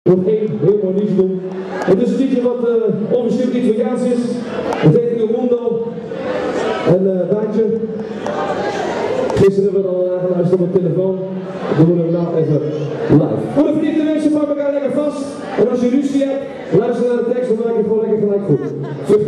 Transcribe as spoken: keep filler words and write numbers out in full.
nog één heel mooi liedje doen. Het is een liedje wat uh, officieel Italiaans is. Het heet Il Mondo. En uh, Daantje, gisteren hebben we al uh, geluisterd op de telefoon. Dan doen we hem nou even live. Voor de verliefde mensen, pak elkaar lekker vast. En als je ruzie hebt, luister naar de tekst, dan maak je het gewoon lekker gelijk goed.